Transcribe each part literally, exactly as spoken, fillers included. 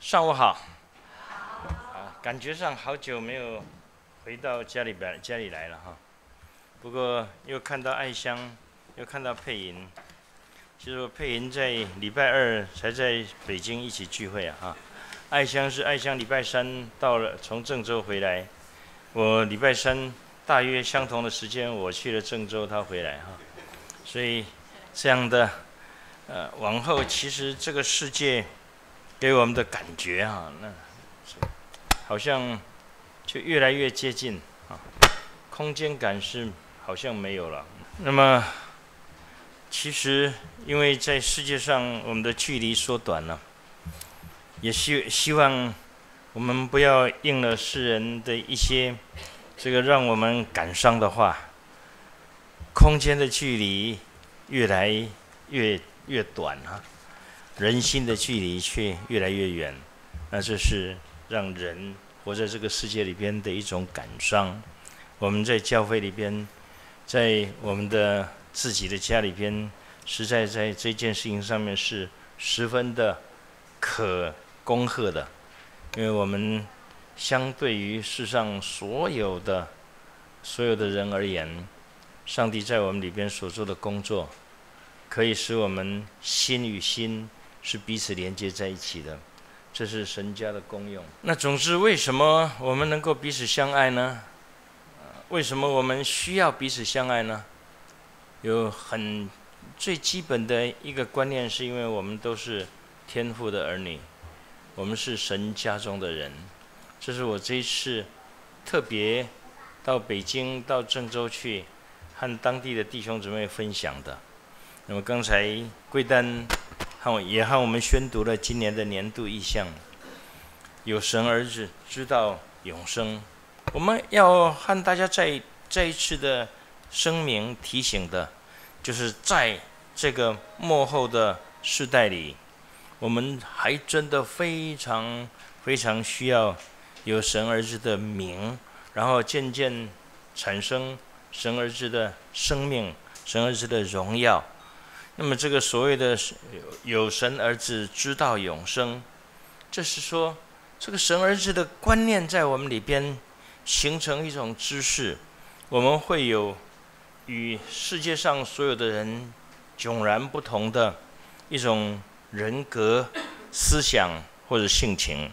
上午好。啊，感觉上好久没有回到家里边家里来了哈。不过又看到爱香，又看到佩莹。其实我佩莹在礼拜二才在北京一起聚会啊哈。爱香是爱香礼拜三到了，从郑州回来。我礼拜三大约相同的时间，我去了郑州，他回来哈。所以这样的呃，往后其实这个世界给我们的感觉啊，那好像就越来越接近啊，空间感是好像没有了。那么其实因为在世界上我们的距离缩短了，也希希望我们不要应了世人的一些这个让我们感伤的话，空间的距离越来越越短啊，人心的距离却越来越远，那这是让人活在这个世界里边的一种感伤。我们在教会里边，在我们的自己的家里边，实在在这件事情上面是十分的可恭贺的，因为我们相对于世上所有的所有的人而言，上帝在我们里边所做的工作，可以使我们心与心是彼此连接在一起的，这是神家的功用。那总之，为什么我们能够彼此相爱呢？为什么我们需要彼此相爱呢？有很最基本的一个观念，是因为我们都是天父的儿女，我们是神家中的人。这是我这一次特别到北京、到郑州去和当地的弟兄姊妹分享的。那么刚才贵丹和也和我们宣读了今年的年度意象，有神儿子知道永生。我们要和大家再再一次的声明提醒的，就是在这个末后的世代里，我们还真的非常非常需要有神儿子的名，然后渐渐产生神儿子的生命，神儿子的荣耀。那么这个所谓的有神儿子知道永生，这是说这个神儿子的观念在我们里边形成一种知识，我们会有与世界上所有的人迥然不同的一种人格、思想或者性情。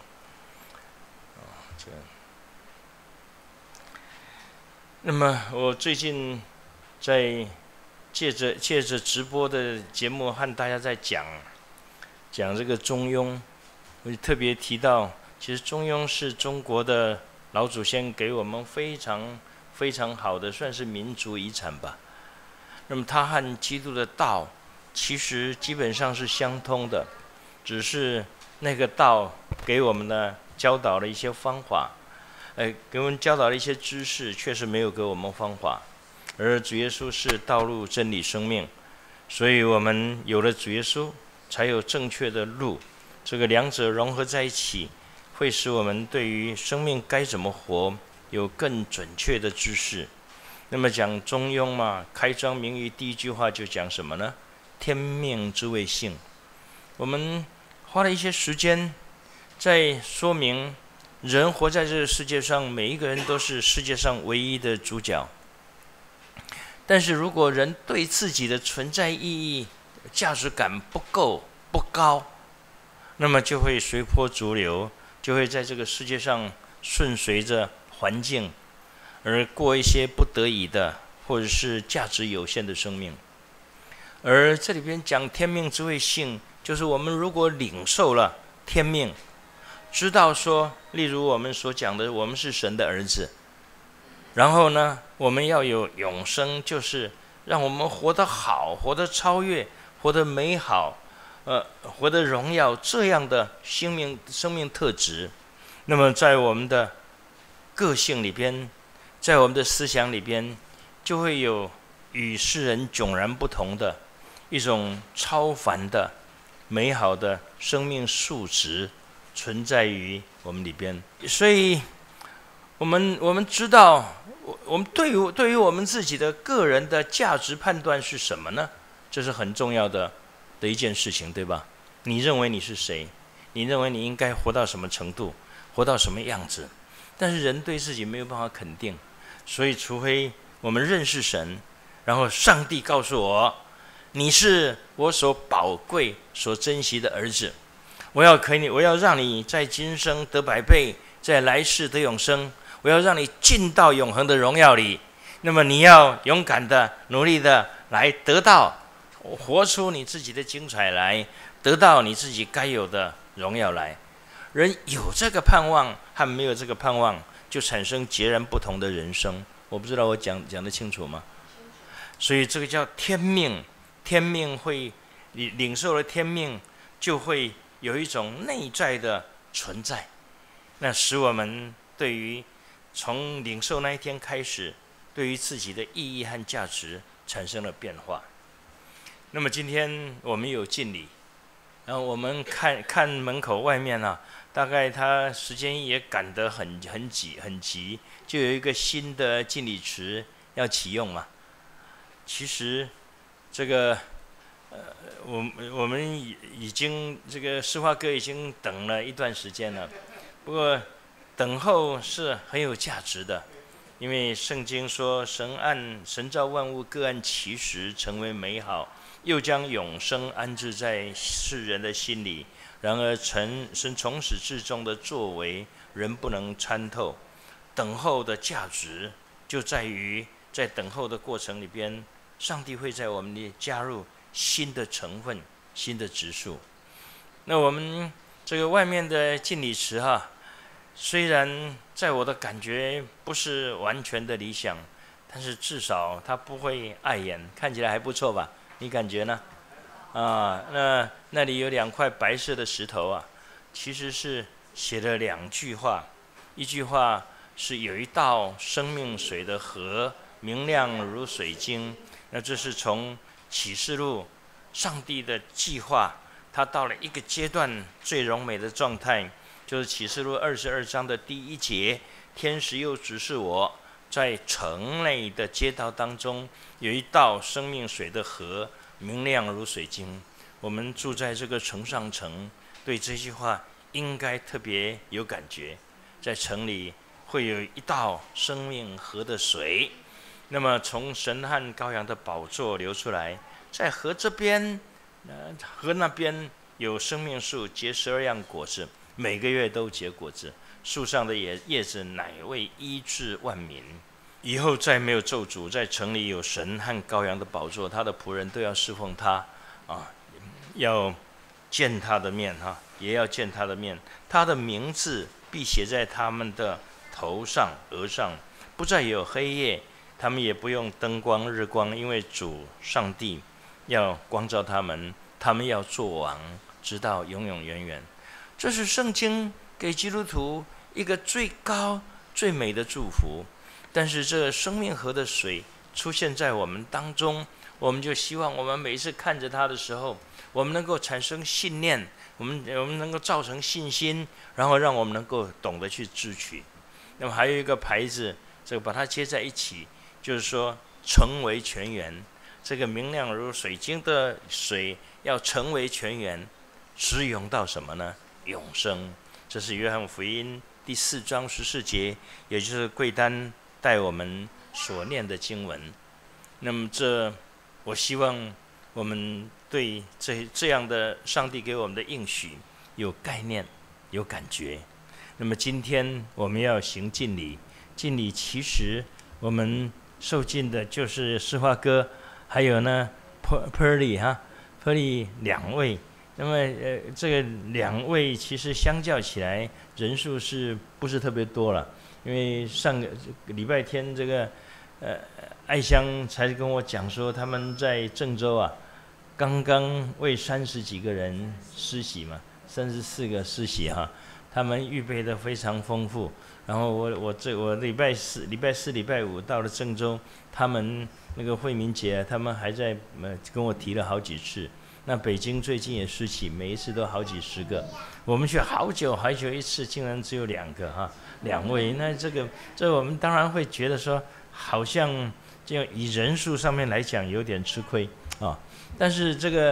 那么我最近在借着借着直播的节目和大家在讲讲这个中庸，我就特别提到，其实中庸是中国的老祖先给我们非常非常好的，算是民族遗产吧。那么它和基督的道其实基本上是相通的，只是那个道给我们呢教导了一些方法，呃，给我们教导了一些知识，确实没有给我们方法。而主耶稣是道路、真理、生命，所以我们有了主耶稣，才有正确的路。这个两者融合在一起，会使我们对于生命该怎么活有更准确的知识。那么讲中庸嘛，开宗明义第一句话就讲什么呢？天命之谓性。我们花了一些时间在说明，人活在这个世界上，每一个人都是世界上唯一的主角。但是如果人对自己的存在意义、价值感不够、不高，那么就会随波逐流，就会在这个世界上顺随着环境，而过一些不得已的或者是价值有限的生命。而这里边讲天命之谓性，就是我们如果领受了天命，知道说，例如我们所讲的，我们是神的儿子，然后呢，我们要有永生，就是让我们活得好，活得超越，活得美好，呃，活得荣耀，这样的生命生命特质。那么在我们的个性里边，在我们的思想里边，就会有与世人迥然不同的一种超凡的、美好的生命素质存在于我们里边。所以我们我们知道，我们对于对于我们自己的个人的价值判断是什么呢？这是很重要的的一件事情，对吧？你认为你是谁？ 你认为你应该活到什么程度，活到什么样子。但是人对自己没有办法肯定，所以除非我们认识神，然后上帝告诉我，你是我所宝贵、所珍惜的儿子，我要给你，我要让你在今生得百倍，在来世得永生，我要让你进到永恒的荣耀里。那么你要勇敢的、努力的来得到，活出你自己的精彩来，得到你自己该有的荣耀来。人有这个盼望和没有这个盼望，就产生截然不同的人生。我不知道我讲讲得清楚吗？所以这个叫天命，天命会你领受了天命，就会有一种内在的存在，那使我们对于从领受那一天开始，对于自己的意义和价值产生了变化。那么今天我们有敬礼，然后我们看看门口外面啊，大概他时间也赶得很很挤很急，就有一个新的敬礼池要启用嘛。其实这个呃，我我们已已经这个诗花哥已经等了一段时间了，不过等候是很有价值的，因为圣经说神按神造万物各按其时成为美好，又将永生安置在世人的心里。然而神神从始至终的作为，人不能参透。等候的价值就在于在等候的过程里边，上帝会在我们里加入新的成分、新的质数。那我们这个外面的敬礼池哈，虽然在我的感觉不是完全的理想，但是至少它不会碍眼，看起来还不错吧？你感觉呢？啊，那那里有两块白色的石头啊，其实是写了两句话，一句话是有一道生命水的河，明亮如水晶。那这是从启示录上帝的计划，他到了一个阶段最荣美的状态，就是启示录二十二章的第一节，天使又指示我，在城内的街道当中有一道生命水的河，明亮如水晶。我们住在这个城上城，对这句话应该特别有感觉。在城里会有一道生命河的水，那么从神和羔羊的宝座流出来，在河这边、呃、河那边有生命树，结十二样果子，每个月都结果子，树上的叶子乃为医治万民。以后再没有咒诅，在城里有神和羔羊的宝座，他的仆人都要侍奉他啊，要见他的面哈，也要见他的面。他的名字必写在他们的头上、额上，不再有黑夜，他们也不用灯光、日光，因为主上帝要光照他们，他们要做王，直到永永远远。这是圣经给基督徒一个最高、最美的祝福。但是这生命河的水出现在我们当中，我们就希望我们每一次看着它的时候，我们能够产生信念，我们我们能够造成信心，然后让我们能够懂得去支取。那么还有一个牌子，这个把它接在一起，就是说成为泉源。这个明亮如水晶的水要成为泉源，直涌到什么呢？永生。这是约翰福音第四章十四节，也就是贵丹带我们所念的经文。那么这我希望我们对这这样的上帝给我们的应许有概念、有感觉。那么今天我们要行敬礼，敬礼其实我们受敬的就是诗花哥，还有呢 Pearly 哈 Pearly 两位。那么呃，这个两位其实相较起来人数是不是特别多了？因为上个礼拜天这个呃爱香才跟我讲说，他们在郑州啊，刚刚为三十几个人施洗嘛，三十四个施洗哈，他们预备的非常丰富。然后我我这我礼拜四、礼拜四、礼拜五到了郑州，他们那个惠民节，他们还在呃跟我提了好几次。那北京最近也施洗，每一次都好几十个。我们去好久好久一次，竟然只有两个哈，两位。那这个这我们当然会觉得说，好像就以人数上面来讲有点吃亏啊。但是这个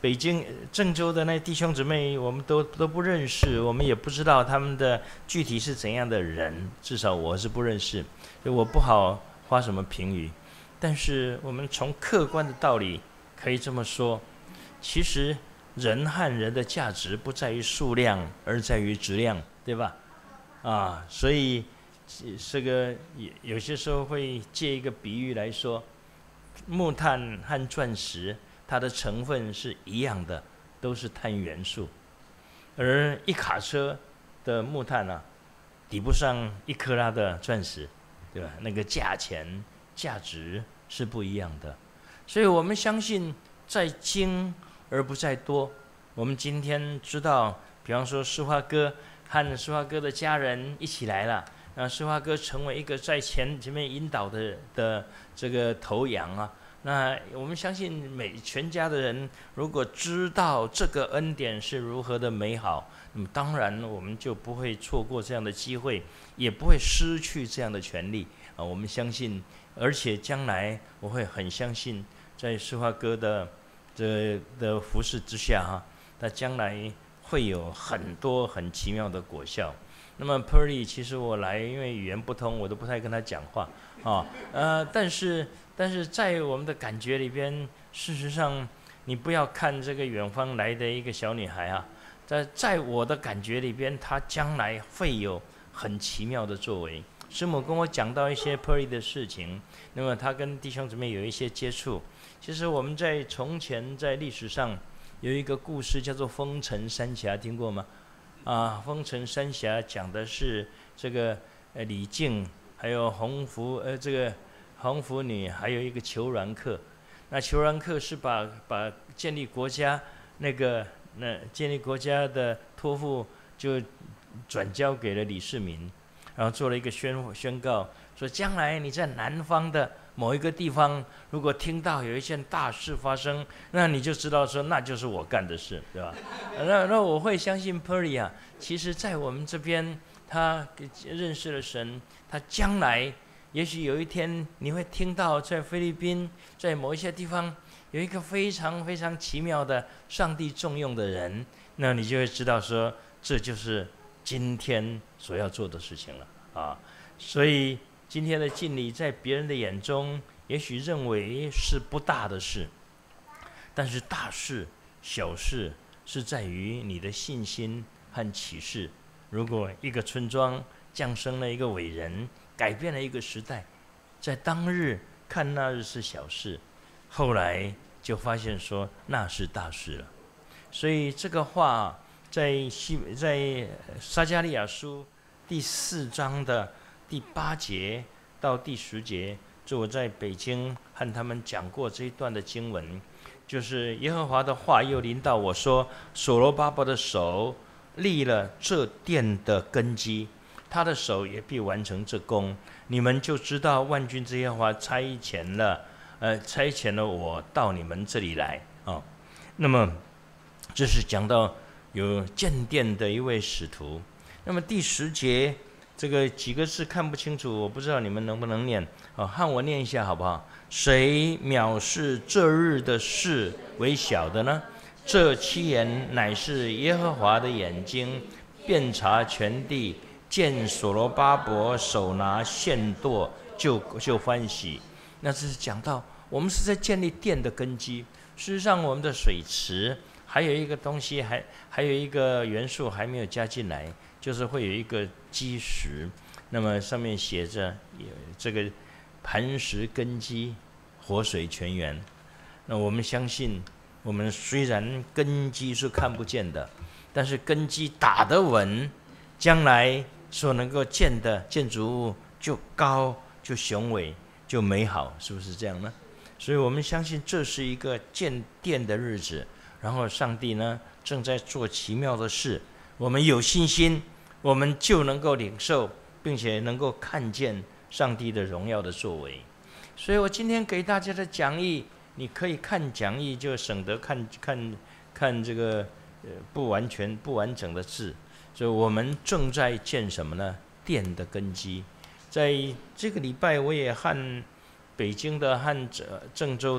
北京、郑州的那弟兄姊妹，我们都都不认识，我们也不知道他们的具体是怎样的人，至少我是不认识，所以我不好花什么评语。但是我们从客观的道理可以这么说，其实人和人的价值不在于数量，而在于质量，对吧？啊，所以这个有些时候会借一个比喻来说，木炭和钻石它的成分是一样的，都是碳元素，而一卡车的木炭啊，抵不上一克拉的钻石，对吧？那个价钱价值是不一样的，所以我们相信在精而不在多。我们今天知道，比方说施华哥和施华哥的家人一起来了，让施华哥成为一个在前前面引导的的这个头羊啊。那我们相信每全家的人，如果知道这个恩典是如何的美好，那么当然我们就不会错过这样的机会，也不会失去这样的权利啊。我们相信，而且将来我会很相信，在施华哥的这的服侍之下哈、啊，他将来会有很多很奇妙的果效。那么 Pearly 其实我来，因为语言不通，我都不太跟他讲话啊。呃，但是但是在我们的感觉里边，事实上你不要看这个远方来的一个小女孩啊，在在我的感觉里边，她将来会有很奇妙的作为。师母跟我讲到一些 Pearly 的事情，那么她跟弟兄姊妹有一些接触。其实我们在从前在历史上有一个故事叫做风尘三峡，听过吗？啊，风尘三峡讲的是这个呃李靖，还有红拂呃这个红拂女，还有一个裘然客。那裘然客是把把建立国家那个那建立国家的托付就转交给了李世民，然后做了一个宣宣告，说将来你在南方的某一个地方，如果听到有一件大事发生，那你就知道说那就是我干的事，对吧？那那我会相信 Pearly 啊，其实在我们这边，他认识了神，他将来也许有一天你会听到在菲律宾，在某一些地方有一个非常非常奇妙的上帝重用的人，那你就会知道说这就是今天所要做的事情了啊！所以今天的敬礼在别人的眼中也许认为是不大的事，但是大事小事是在于你的信心和启示。如果一个村庄降生了一个伟人，改变了一个时代，在当日看那日是小事，后来就发现说那是大事了。所以这个话在西在撒迦利亚书第四章的第八节到第十节，这我在北京和他们讲过这一段的经文，就是耶和华的话又临到我说，所罗巴伯的手立了这殿的根基，他的手也必完成这工，你们就知道万军之耶和华差遣了，呃，差遣了我到你们这里来啊、哦。那么这是讲到有建殿的一位使徒。那么第十节这个几个字看不清楚，我不知道你们能不能念啊？和我念一下好不好？谁藐视这日的事为小的呢？这七言乃是耶和华的眼睛，遍察全地，见所罗巴伯手拿线舵，就就欢喜。那这是讲到我们是在建立殿的根基。事实上，我们的水池还有一个东西，还还有一个元素还没有加进来，就是会有一个基石。那么上面写着这个磐石根基，活水泉源。那我们相信，我们虽然根基是看不见的，但是根基打得稳，将来所能够建的建筑物就高、就雄伟、就美好，是不是这样呢？所以我们相信这是一个建殿的日子，然后上帝呢正在做奇妙的事，我们有信心，我们就能够领受，并且能够看见上帝的荣耀的作为。所以我今天给大家的讲义，你可以看讲义，就省得看看看这个呃不完全不完整的字。所以我们正在建什么呢？殿的根基。在这个礼拜，我也和北京的和郑州的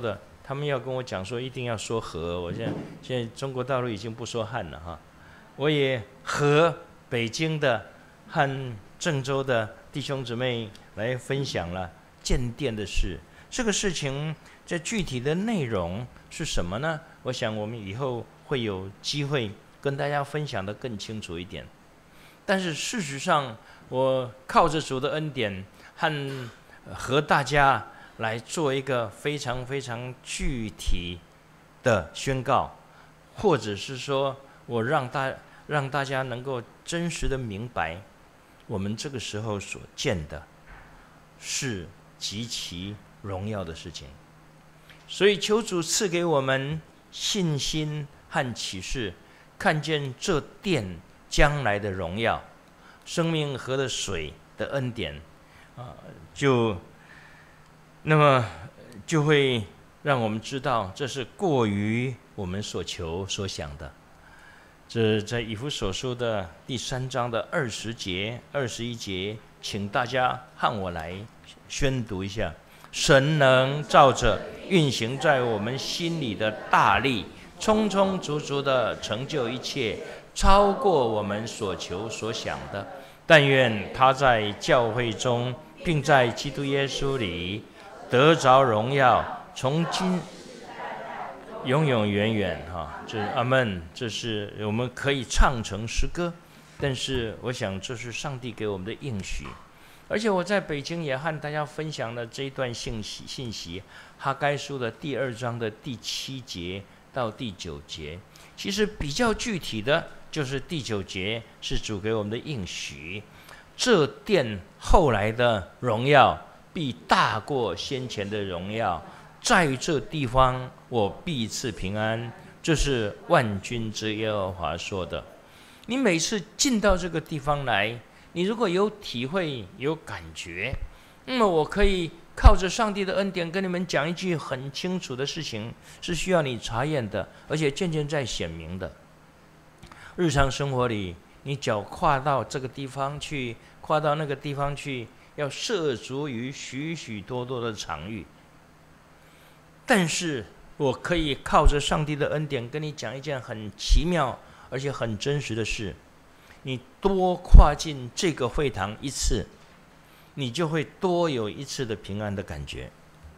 他们要跟我讲说一定要说和，我现在现在中国大陆已经不说汉了哈，我也和北京的和郑州的弟兄姊妹来分享了建殿的事。这个事情这具体的内容是什么呢？我想我们以后会有机会跟大家分享得更清楚一点。但是事实上，我靠着主的恩典和和大家来做一个非常非常具体的宣告，或者是说我让大让大家能够真实的明白，我们这个时候所见的是极其荣耀的事情。所以求主赐给我们信心和启示，看见这殿将来的荣耀，生命河的水的恩典啊，就那么就会让我们知道，这是过于我们所求所想的。这在以弗所书的第三章的二十节、二十一节，请大家和我来宣读一下。神能照着运行在我们心里的大力，充充足足的成就一切，超过我们所求所想的。但愿他在教会中，并在基督耶稣里得着荣耀，从今永永远远哈，这阿们，这是我们可以唱成诗歌，但是我想这是上帝给我们的应许。而且我在北京也和大家分享了这一段信息，信息哈该书的第二章的第七节到第九节，其实比较具体的就是第九节是主给我们的应许，这殿后来的荣耀必大过先前的荣耀，在这地方我必赐平安，这是万军之耶和华说的。你每次进到这个地方来，你如果有体会有感觉，那么我可以靠着上帝的恩典跟你们讲一句很清楚的事情，是需要你查验的，而且渐渐在显明的。日常生活里，你脚跨到这个地方去，跨到那个地方去，要涉足于许许多多的场域。但是我可以靠着上帝的恩典跟你讲一件很奇妙而且很真实的事，你多跨进这个会堂一次，你就会多有一次的平安的感觉。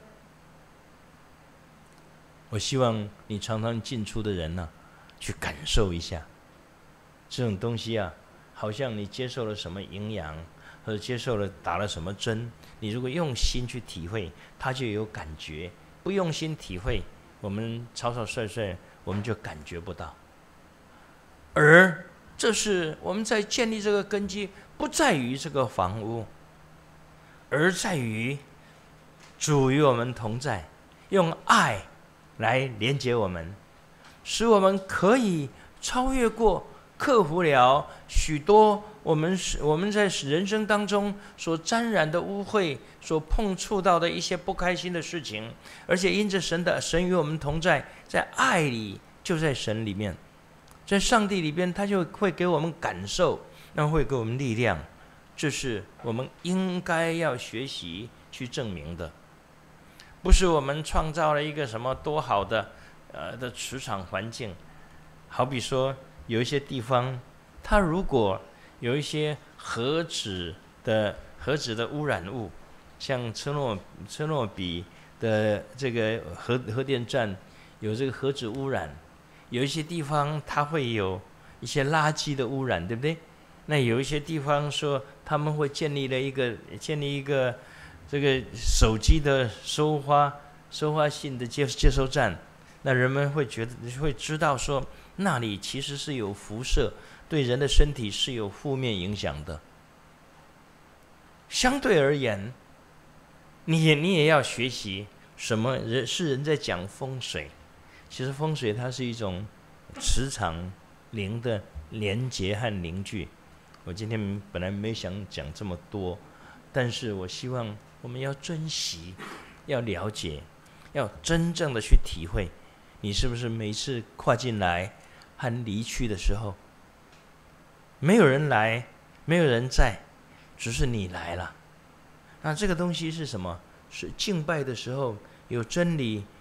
我希望你常常进出的人呢、啊，去感受一下这种东西啊，好像你接受了什么营养，或者接受了打了什么针，你如果用心去体会，它就有感觉；不用心体会，我们草草率率，我们就感觉不到。而这是我们在建立这个根基，不在于这个房屋，而在于主与我们同在，用爱来连接我们，使我们可以超越过、克服了许多我们我们在人生当中所沾染的污秽，所碰触到的一些不开心的事情，而且因着神的神与我们同在，在爱里，就在神里面。在上帝里边，他就会给我们感受，那会给我们力量，这是我们应该要学习去证明的。不是我们创造了一个什么多好的呃的磁场环境，好比说有一些地方，它如果有一些核子的核子的污染物，像车诺车诺比的这个核核电站有这个核子污染。有一些地方它会有一些垃圾的污染，对不对？那有一些地方说他们会建立了一个建立一个这个手机的收发收发信的接接收站，那人们会觉得会知道说那里其实是有辐射，对人的身体是有负面影响的。相对而言，你也你也要学习什么人是人在讲风水。其实风水它是一种磁场灵的连结和凝聚。我今天本来没想讲这么多，但是我希望我们要珍惜，要了解，要真正的去体会。你是不是每次跨进来和离去的时候，没有人来，没有人在，只是你来了。那这个东西是什么？是敬拜的时候有真理，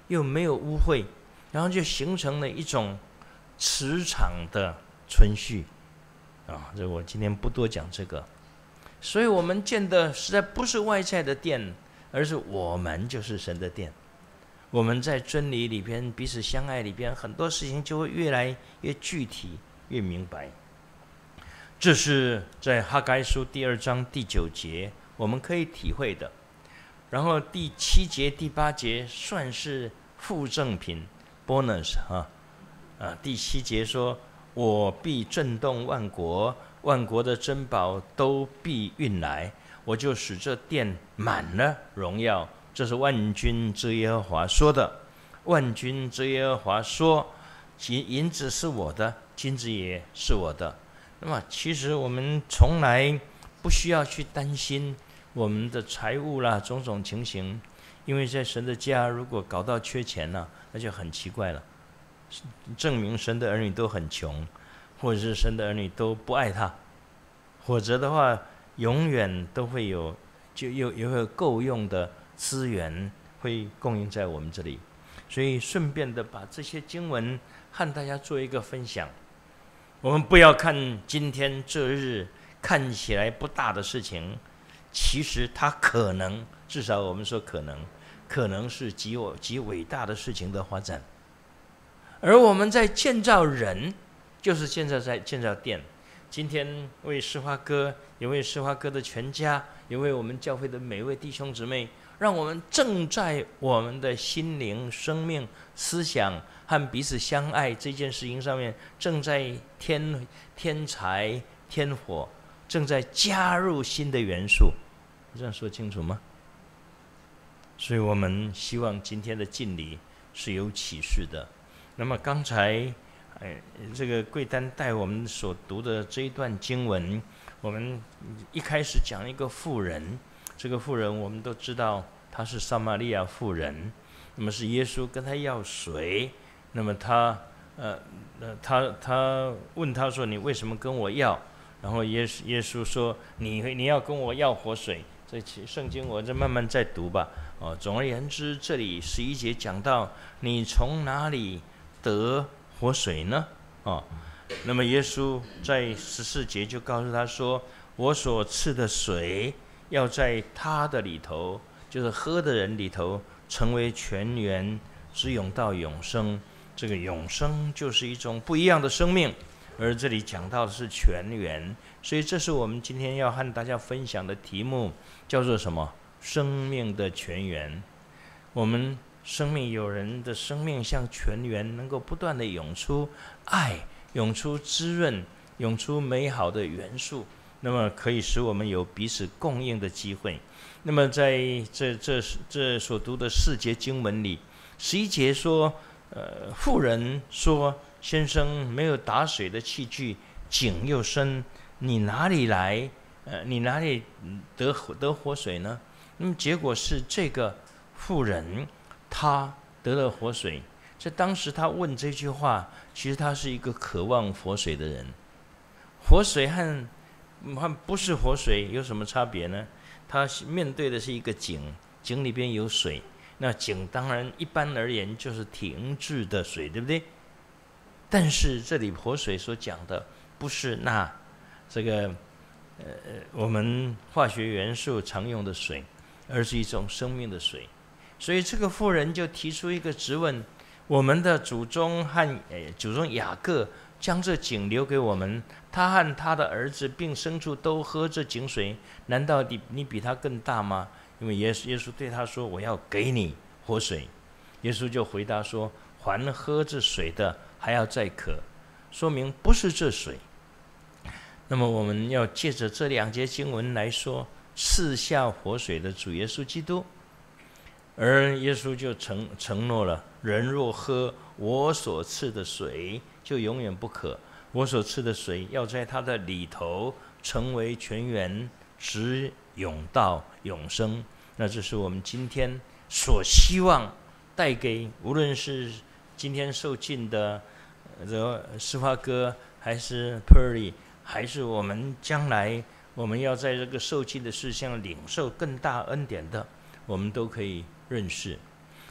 又没有污秽，然后就形成了一种磁场的存续啊。这我今天不多讲这个。所以我们建的实在不是外在的殿，而是我们就是神的殿。我们在真理里边彼此相爱里边，很多事情就会越来越具体，越明白。这是在哈该书第二章第九节我们可以体会的。然后第七节第八节算是附赠品 bonus 啊啊，第七节说，我必震动万国，万国的珍宝都必运来，我就使这殿满了荣耀。这是万军之耶和华说的。万军之耶和华说，银子是我的，金子也是我的。那么其实我们从来不需要去担心我们的财务啦种种情形，因为在神的家如果搞到缺钱了，那就很奇怪了，证明神的儿女都很穷，或者是神的儿女都不爱他，否则的话永远都会有就有也会有够用的资源会供应在我们这里。所以顺便的把这些经文和大家做一个分享。我们不要看今天这日看起来不大的事情，其实它可能，至少我们说可能可能是极极伟大的事情的发展。而我们在建造人，就是建造在建造殿。今天为诗花哥，也为诗花哥的全家，也为我们教会的每位弟兄姊妹，让我们正在我们的心灵、生命、思想和彼此相爱这件事情上面，正在添添柴添火，正在加入新的元素。这样说清楚吗？所以我们希望今天的敬礼是有启示的。那么刚才哎，这个贵丹带我们所读的这一段经文，我们一开始讲一个妇人，这个妇人我们都知道她是撒玛利亚妇人，那么是耶稣跟她要水，那么她呃呃他他问他说，你为什么跟我要？然后耶稣耶稣说，你你要跟我要活水。这圣经我再慢慢再读吧。哦，总而言之，这里十一节讲到，你从哪里得活水呢？哦，那么耶稣在十四节就告诉他说，我所赐的水要在他的里头，就是喝的人里头，成为泉源，直涌到永生。这个永生就是一种不一样的生命，而这里讲到的是泉源，所以这是我们今天要和大家分享的题目，叫做什么？生命的泉源。我们生命有人的生命像泉源，能够不断的涌出爱，涌出滋润，涌出美好的元素，那么可以使我们有彼此供应的机会。那么在这这这所读的四节经文里，十一节说，呃，妇人说，先生没有打水的器具，井又深，你哪里来？呃，你哪里得得活水呢？那么结果是这个妇人，她得了活水。在当时她问这句话，其实她是一个渴望活水的人。活水和和不是活水有什么差别呢？她面对的是一个井，井里边有水。那井当然一般而言就是停滞的水，对不对？但是这里活水所讲的不是那这个呃我们化学元素常用的水，而是一种生命的水。所以这个妇人就提出一个质问：我们的祖宗和呃祖宗雅各将这井留给我们，他和他的儿子并牲畜都喝这井水，难道你你比他更大吗？因为耶稣耶稣对他说，我要给你活水。耶稣就回答说，凡喝这水的还要再渴，说明不是这水。那么我们要借着这两节经文来说，赐下活水的主耶稣基督。而耶稣就承承诺了，人若喝我所赐的水，就永远不渴。我所赐的水要在他的里头成为泉源，直涌到永生。那这是我们今天所希望带给无论是今天受浸的这施华哥，还是 Perry， 还是我们将来我们要在这个受浸的事项领受更大恩典的，我们都可以认识。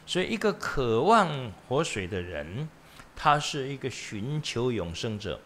所以，一个渴望活水的人，他是一个寻求永生者。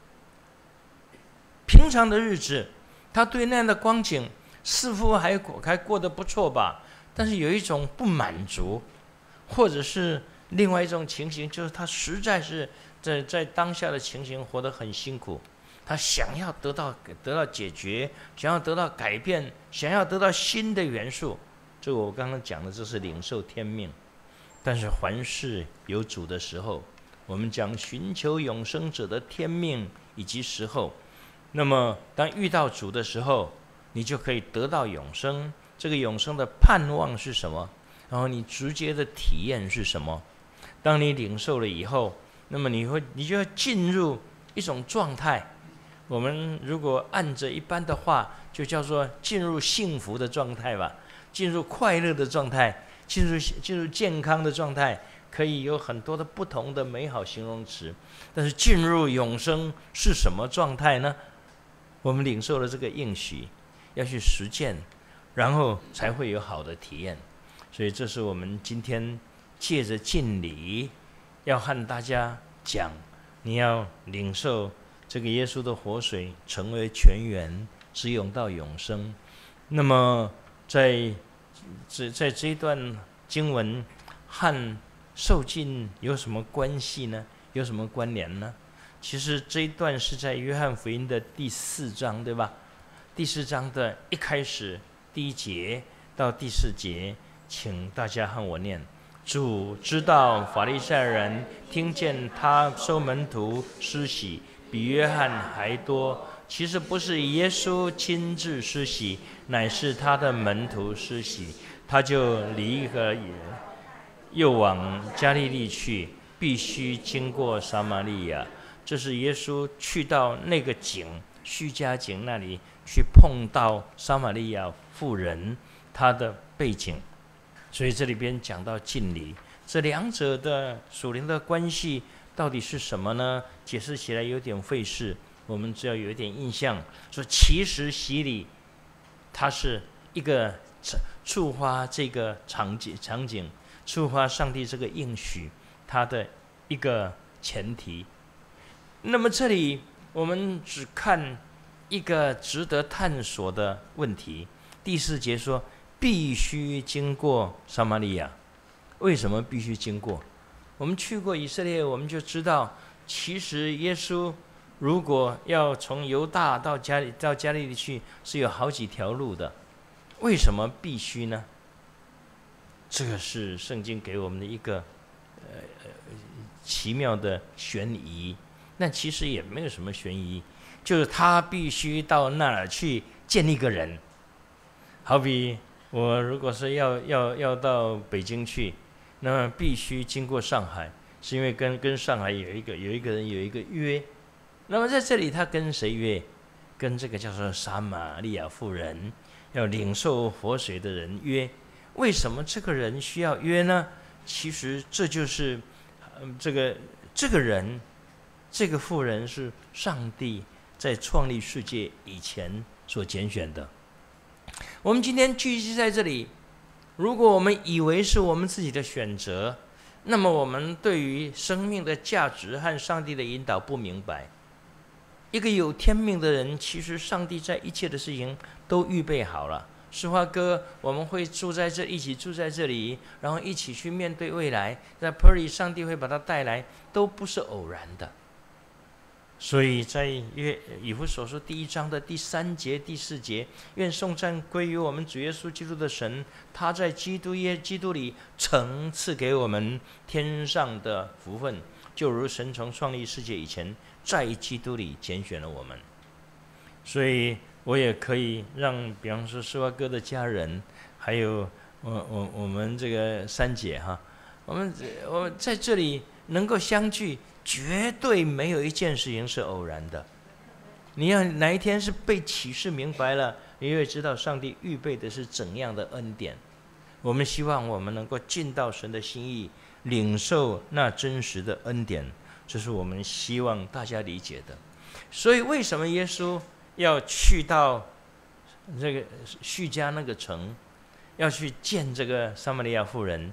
平常的日子，他对那样的光景似乎还还过得不错吧，但是有一种不满足，或者是另外一种情形，就是他实在是在在当下的情形活得很辛苦，他想要得到得到解决，想要得到改变，想要得到新的元素。这个我刚刚讲的，这是领受天命。但是凡事有主的时候，我们讲寻求永生者的天命以及时候。那么当遇到主的时候，你就可以得到永生。这个永生的盼望是什么？然后你直接的体验是什么？当你领受了以后，那么你会你就要进入一种状态。我们如果按着一般的话，就叫做进入幸福的状态吧，进入快乐的状态，进入进入健康的状态，可以有很多的不同的美好形容词。但是进入永生是什么状态呢？我们领受了这个应许，要去实践，然后才会有好的体验。所以这是我们今天借着敬礼，要和大家讲，你要领受这个耶稣的活水，成为泉源，直涌到永生。那么在在在这一段经文和受浸有什么关系呢？有什么关联呢？其实这一段是在约翰福音的第四章，对吧？第四章的一开始第一节到第四节，请大家和我念：主知道法利赛人听见他收门徒施洗比约翰还多，其实不是耶稣亲自施洗，乃是他的门徒施洗。他就离了，又往加利利去，必须经过撒玛利亚。这是耶稣去到那个井叙加井那里去碰到撒玛利亚妇人，他的背景。所以这里边讲到敬礼，这两者的属灵的关系到底是什么呢？解释起来有点费事，我们只要有一点印象，说其实洗礼它是一个触发这个场景场景触发上帝这个应许它的一个前提。那么这里我们只看一个值得探索的问题。第四节说必须经过撒玛利亚。为什么必须经过？我们去过以色列，我们就知道，其实耶稣如果要从犹大到加利到加利利去，是有好几条路的。为什么必须呢？这个是圣经给我们的一个呃奇妙的悬疑。那其实也没有什么悬疑，就是他必须到那儿去见一个人。好比我如果是要要要到北京去，那么必须经过上海，是因为跟跟上海有一个有一个人有一个约。那么在这里他跟谁约？跟这个叫做撒玛利亚妇人，要领受活水的人约。为什么这个人需要约呢？其实这就是、呃、这个这个人。这个妇人是上帝在创立世界以前所拣选的。我们今天聚集在这里，如果我们以为是我们自己的选择，那么我们对于生命的价值和上帝的引导不明白。一个有天命的人，其实上帝在一切的事情都预备好了。诗华哥，我们会住在这，一起住在这里，然后一起去面对未来。在 Perry， 上帝会把他带来，都不是偶然的。所以在约以弗所书第一章的第三节、第四节，愿颂赞归于我们主耶稣基督的神，他在基督耶基督里曾赐给我们天上的福分，就如神从创立世界以前，在基督里拣选了我们。所以我也可以让，比方说施华哥的家人，还有我我我们这个三姐哈，我们我在这里能够相聚，绝对没有一件事情是偶然的。你要哪一天是被启示明白了，你会知道上帝预备的是怎样的恩典。我们希望我们能够尽到神的心意，领受那真实的恩典，这是我们希望大家理解的。所以为什么耶稣要去到这个叙加那个城，要去见这个撒玛利亚妇人？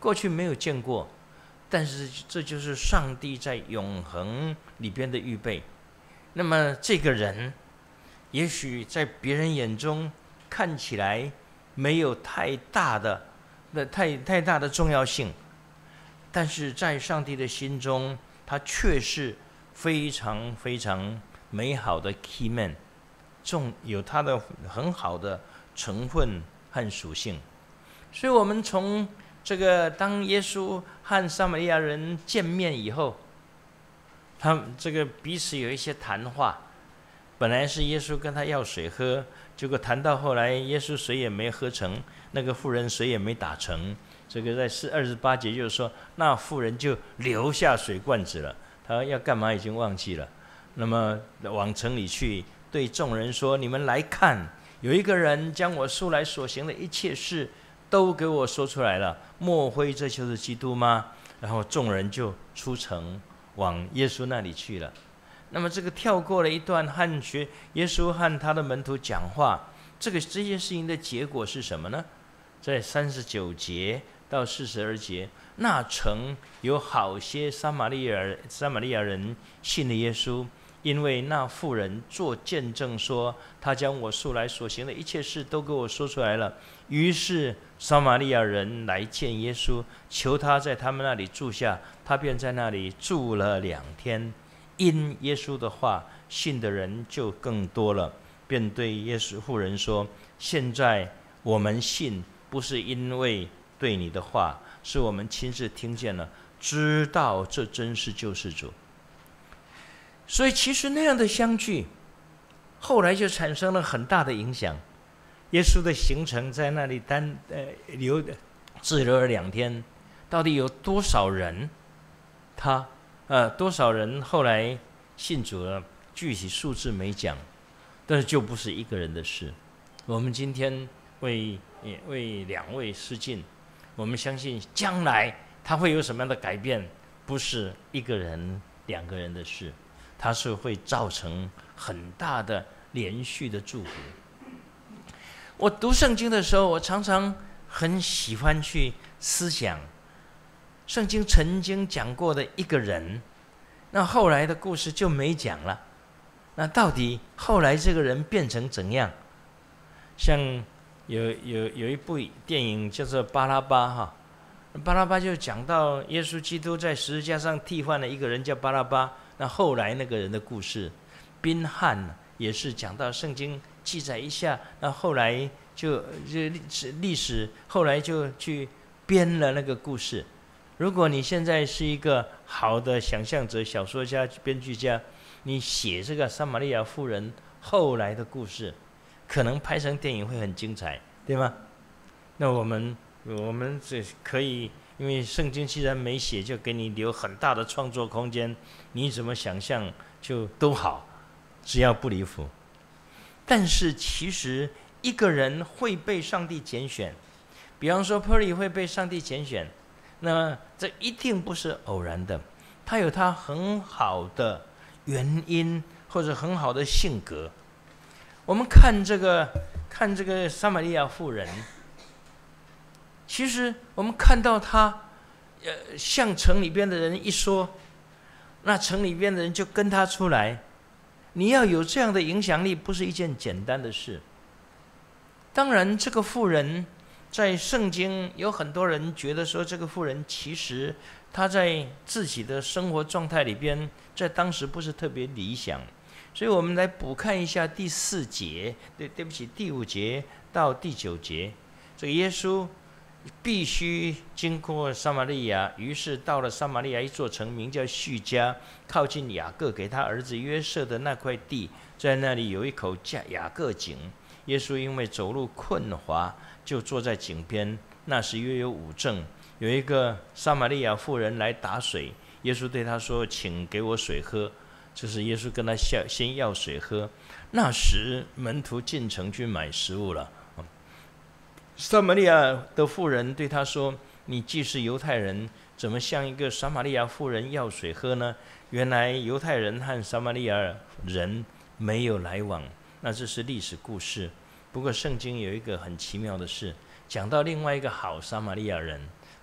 过去没有见过，但是这就是上帝在永恒里边的预备。那么这个人，也许在别人眼中看起来没有太大的、那太太大的重要性，但是在上帝的心中，他却是非常非常美好的 key man， 重有他的很好的成分和属性。所以我们从这个当耶稣和撒玛利亚人见面以后，他们这个彼此有一些谈话。本来是耶稣跟他要水喝，结果谈到后来，耶稣水也没喝成，那个妇人水也没打成。这个在四二十八节就是说，那妇人就留下水罐子了，他要干嘛已经忘记了。那么往城里去，对众人说：“你们来看，有一个人将我素来所行的一切事都给我说出来了，莫非这就是基督吗？”然后众人就出城往耶稣那里去了。那么这个跳过了一段和学耶稣和他的门徒讲话，这个这件事情的结果是什么呢？在三十九节到四十二节，那城有好些撒玛利亚撒玛利亚人信了耶稣，因为那妇人做见证说，他将我素来所行的一切事都给我说出来了。于是撒玛利亚人来见耶稣，求他在他们那里住下，他便在那里住了两天。因耶稣的话，信的人就更多了，便对耶稣妇人说：“现在我们信，不是因为对你的话，是我们亲自听见了，知道这真是救世主。”所以其实那样的相聚，后来就产生了很大的影响。耶稣的行程在那里单呃留滞留了两天，到底有多少人？他。呃，多少人后来信主了？具体数字没讲，但是就不是一个人的事。我们今天为为两位施浸，我们相信将来他会有什么样的改变，不是一个人、两个人的事，它是会造成很大的连续的祝福。我读圣经的时候，我常常很喜欢去思想圣经曾经讲过的一个人，那后来的故事就没讲了。那到底后来这个人变成怎样？像有有有一部电影叫做《巴拉巴》哈，巴拉巴就讲到耶稣基督在十字架上替换了一个人叫巴拉巴，那后来那个人的故事。宾汉也是讲到圣经记载一下，那后来就就历史后来就去编了那个故事。如果你现在是一个好的想象者、小说家、编剧家，你写这个撒玛利亚妇人后来的故事，可能拍成电影会很精彩，对吗？那我们我们这可以，因为圣经既然没写，就给你留很大的创作空间，你怎么想象就都好，只要不离谱。但是其实一个人会被上帝拣选，比方说 Perry 会被上帝拣选。那这一定不是偶然的，他有他很好的原因或者很好的性格。我们看这个看这个撒玛利亚妇人，其实我们看到他，呃，向城里边的人一说，那城里边的人就跟他出来。你要有这样的影响力，不是一件简单的事。当然，这个妇人。在圣经有很多人觉得说，这个妇人其实她在自己的生活状态里边，在当时不是特别理想，所以我们来补看一下第四节，对对不起，第五节到第九节，这个耶稣必须经过撒玛利亚，于是到了撒玛利亚一座城，名叫叙加，靠近雅各给他儿子约瑟的那块地，在那里有一口雅各井。耶稣因为走路困乏，就坐在井边。那时约有午正，有一个撒玛利亚妇人来打水。耶稣对他说：“请给我水喝。”这是耶稣跟他先要水喝。那时门徒进城去买食物了。撒玛利亚的妇人对他说：“你既是犹太人，怎么向一个撒玛利亚妇人要水喝呢？”原来犹太人和撒玛利亚人没有来往。那这是历史故事。不过圣经有一个很奇妙的事，讲到另外一个好撒玛利亚人，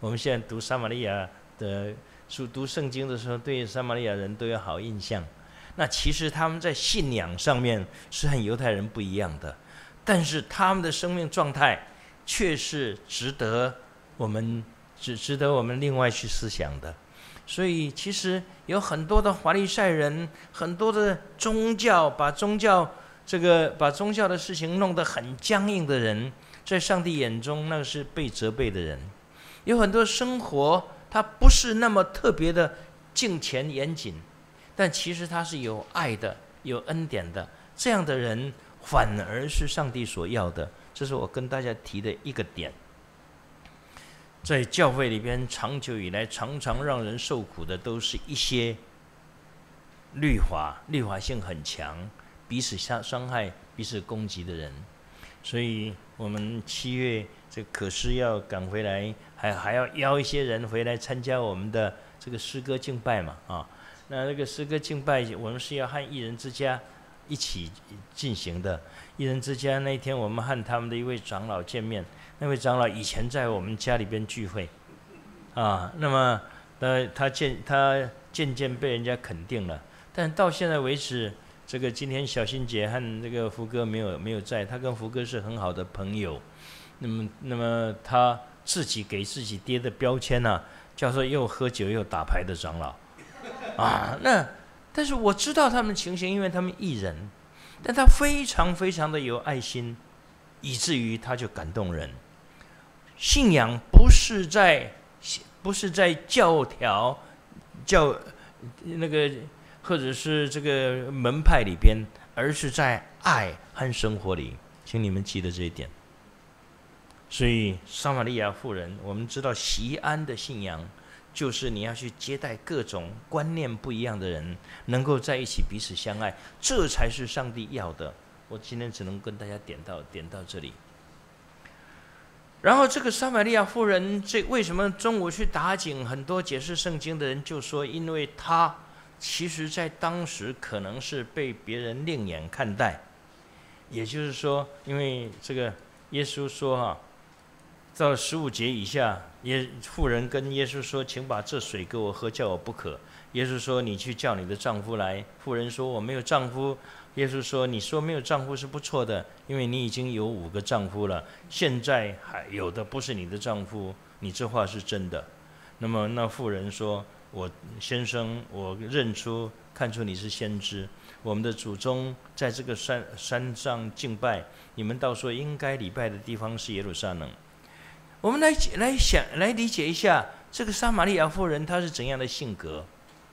我们现在读撒玛利亚的书、读圣经的时候，对撒玛利亚人都有好印象。那其实他们在信仰上面是和犹太人不一样的，但是他们的生命状态却是值得我们只值得我们另外去思想的。所以其实有很多的法利赛人，很多的宗教，把宗教这个把宗教的事情弄得很僵硬的人，在上帝眼中那是被责备的人。有很多生活他不是那么特别的敬虔严谨，但其实他是有爱的，有恩典的，这样的人反而是上帝所要的。这是我跟大家提的一个点。在教会里边，长久以来常常让人受苦的，都是一些律法律法性很强，彼此伤害、彼此攻击的人。所以我们七月这个可是要赶回来，还还要邀一些人回来参加我们的这个诗歌敬拜嘛啊。那这个诗歌敬拜，我们是要和一人之家一起进行的。一人之家那一天，我们和他们的一位长老见面。那位长老以前在我们家里边聚会，啊，那么呃，他渐他渐渐被人家肯定了，但到现在为止，这个今天小欣姐和这个福哥没有没有在，他跟福哥是很好的朋友，那么那么他自己给自己贴的标签呢、啊，叫做又喝酒又打牌的长老，啊，那但是我知道他们情形，因为他们艺人，但他非常非常的有爱心，以至于他就感动人。信仰不是在不是在教条、教那个或者是这个门派里边，而是在爱和生活里，请你们记得这一点。所以撒玛利亚妇人，我们知道锡安的信仰，就是你要去接待各种观念不一样的人，能够在一起彼此相爱，这才是上帝要的。我今天只能跟大家点到点到这里。然后这个撒玛利亚妇人，这为什么中午去打井？很多解释圣经的人就说，因为她其实在当时可能是被别人另眼看待，也就是说，因为这个耶稣说哈、啊，到十五节以下，耶妇人跟耶稣说：“请把这水给我喝，叫我不渴。”耶稣说：“你去叫你的丈夫来。”妇人说：“我没有丈夫。”耶稣说：“你说没有丈夫是不错的，因为你已经有五个丈夫了，现在还有的不是你的丈夫，你这话是真的。”那么那妇人说：“我先生，我认出看出你是先知。我们的祖宗在这个山山上敬拜，你们倒说应该礼拜的地方是耶路撒冷。”我们来来想来理解一下这个撒玛利亚妇人她是怎样的性格。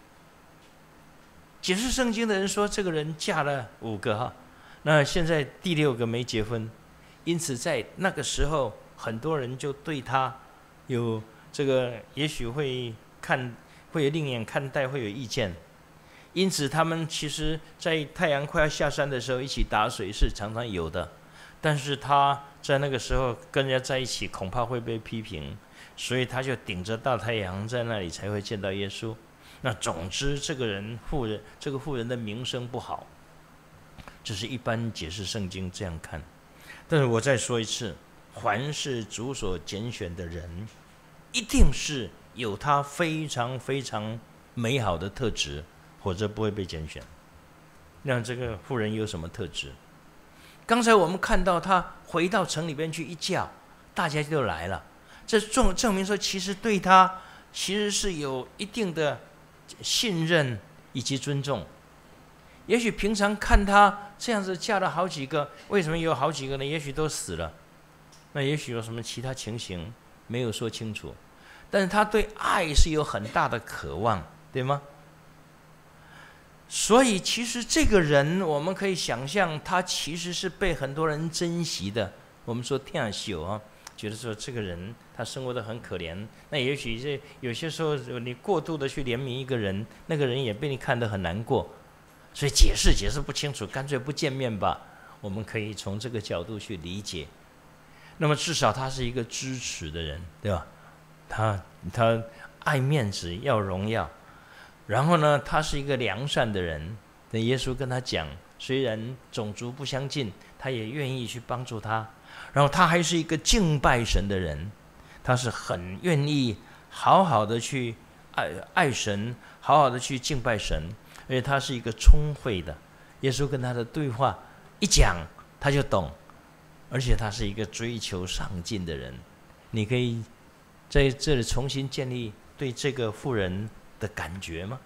解释圣经的人说，这个人嫁了五个哈，那现在第六个没结婚，因此在那个时候，很多人就对他有这个，也许会看，会有另眼看待，会有意见。因此，他们其实在太阳快要下山的时候，一起打水是常常有的。但是他在那个时候跟人家在一起，恐怕会被批评，所以他就顶着大太阳在那里才会见到耶稣。那总之，这个人妇人，这个妇人的名声不好，这是一般解释圣经这样看。但是我再说一次，凡是主所拣选的人，一定是有他非常非常美好的特质，否则不会被拣选。让这个妇人有什么特质？刚才我们看到他回到城里边去一叫，大家就来了。这证证明说，其实对他其实是有一定的信任以及尊重。也许平常看他这样子嫁了好几个，为什么有好几个呢？也许都死了，那也许有什么其他情形没有说清楚。但是他对爱是有很大的渴望，对吗？所以其实这个人，我们可以想象，他其实是被很多人珍惜的。我们说天秀啊，觉得说这个人他生活得很可怜。那也许这有些时候你过度的去怜悯一个人，那个人也被你看得很难过。所以解释解释不清楚，干脆不见面吧。我们可以从这个角度去理解。那么至少他是一个支持的人，对吧？他他爱面子，要荣耀。然后呢，他是一个良善的人。那耶稣跟他讲，虽然种族不相近，他也愿意去帮助他。然后他还是一个敬拜神的人。 他是很愿意好好的去爱爱神，好好的去敬拜神，而且他是一个聪慧的。耶稣跟他的对话一讲，他就懂，而且他是一个追求上进的人。你可以在这里重新建立对这个妇人的感觉吗？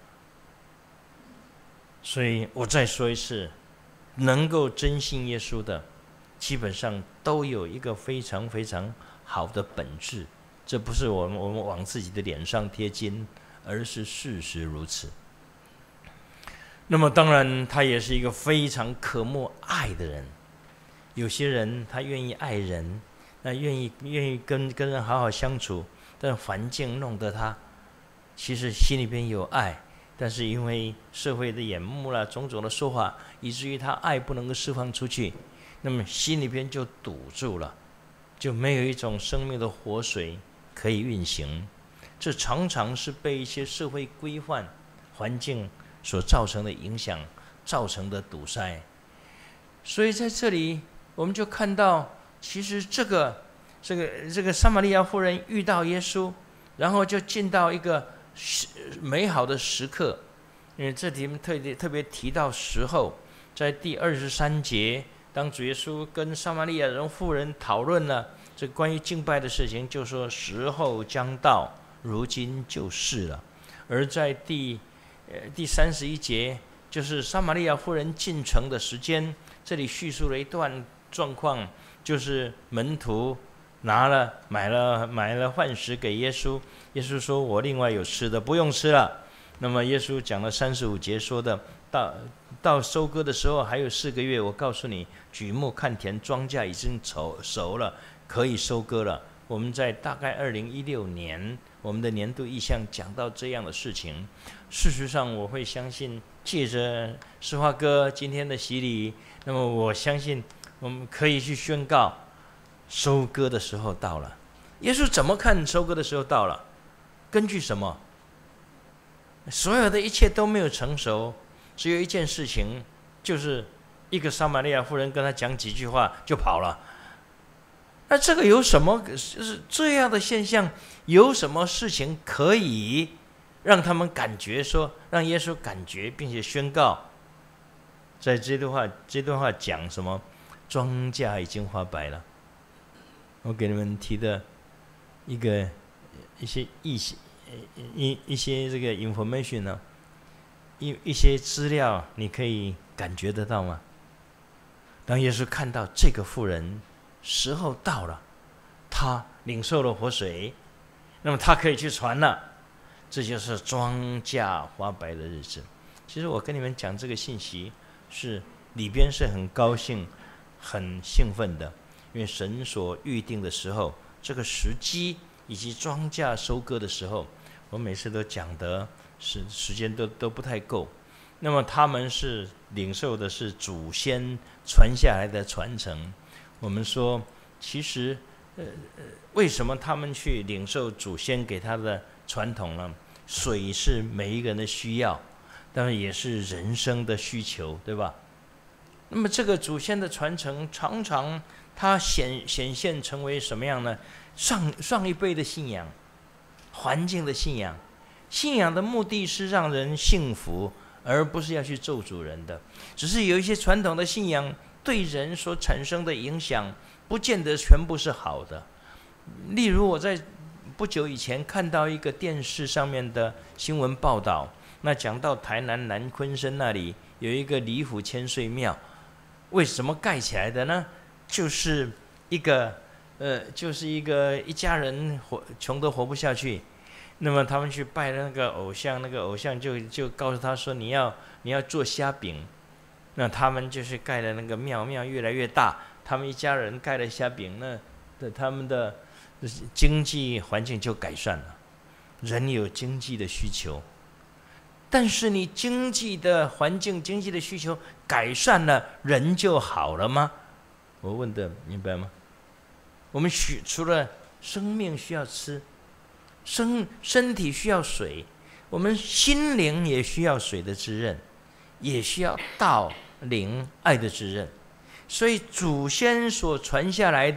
所以我再说一次，能够真信耶稣的，基本上都有一个非常非常好的本质。这不是我们我们往自己的脸上贴金，而是事实如此。那么当然，他也是一个非常渴慕爱的人。有些人他愿意爱人，那愿意愿意跟跟人好好相处，但环境弄得他其实心里边有爱，但是因为社会的眼目啦、种种的说法，以至于他爱不能够释放出去，那么心里边就堵住了，就没有一种生命的活水可以运行。这常常是被一些社会规范、环境所造成的影响，造成的堵塞。所以在这里，我们就看到，其实这个这个这个撒玛利亚妇人遇到耶稣，然后就进到一个美好的时刻。因为这里面特别特别提到时候，在第二十三节，当主耶稣跟撒玛利亚人妇人讨论了这关于敬拜的事情，就说时候将到，如今就是了。而在第呃第三十一节，就是撒玛利亚妇人进城的时间，这里叙述了一段状况，就是门徒拿了买了买了饭食给耶稣，耶稣说：“我另外有吃的，不用吃了。”那么耶稣讲了三十五节说的，到到收割的时候还有四个月，我告诉你，举目看田，庄稼已经熟熟了，可以收割了。我们在大概二零一六年，我们的年度意向讲到这样的事情。事实上，我会相信，借着诗华哥今天的洗礼，那么我相信我们可以去宣告，收割的时候到了。耶稣怎么看收割的时候到了？根据什么？所有的一切都没有成熟，只有一件事情，就是一个撒玛利亚妇人跟他讲几句话就跑了。那这个有什么？就是这样的现象，有什么事情可以让他们感觉说，让耶稣感觉，并且宣告，在这段话这段话讲什么？庄稼已经花白了。我给你们提的一个一些意思。一一些这个 information 呢，一一些资料，你可以感觉得到吗？当耶稣看到这个妇人时候到了，他领受了活水，那么他可以去传了，这就是庄稼花白的日子。其实我跟你们讲这个信息，是里边是很高兴、很兴奋的，因为神所预定的时候，这个时机以及庄稼收割的时候。我每次都讲的是时间都都不太够，那么他们是领受的是祖先传下来的传承。我们说，其实呃为什么他们去领受祖先给他的传统呢？水是每一个人的需要，当然也是人生的需求，对吧？那么这个祖先的传承，常常它显显现成为什么样呢？上上一辈的信仰。环境的信仰，信仰的目的是让人幸福，而不是要去咒诅人的。只是有一些传统的信仰对人所产生的影响，不见得全部是好的。例如，我在不久以前看到一个电视上面的新闻报道，那讲到台南南鲲生那里有一个李府千岁庙，为什么盖起来的呢？就是一个。呃，就是一个一家人活穷得活不下去，那么他们去拜那个偶像，那个偶像就就告诉他说，你要你要做虾饼，那他们就是盖了那个庙，庙越来越大，他们一家人盖了虾饼，那的他们的经济环境就改善了。人有经济的需求，但是你经济的环境、经济的需求改善了，人就好了吗？我问的明白吗？我们需除了生命需要吃，身身体需要水，我们心灵也需要水的滋润，也需要道灵爱的滋润。所以祖先所传下来的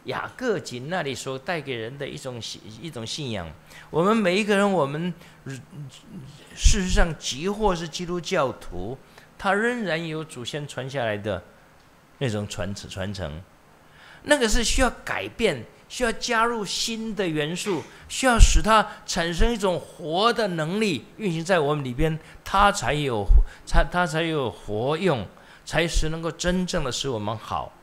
雅各井那里所带给人的一种一种信仰。我们每一个人，我们事实上即或是基督教徒，他仍然有祖先传下来的那种传传承，那个是需要改变，需要加入新的元素，需要使它产生一种活的能力运行在我们里边，它才有它它才有活用，才使能够真正的使我们好。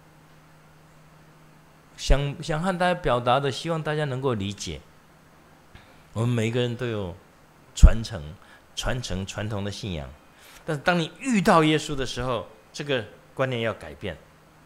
想想和大家表达的，希望大家能够理解。我们每一个人都有传承、传承传统的信仰，但是当你遇到耶稣的时候，这个观念要改变。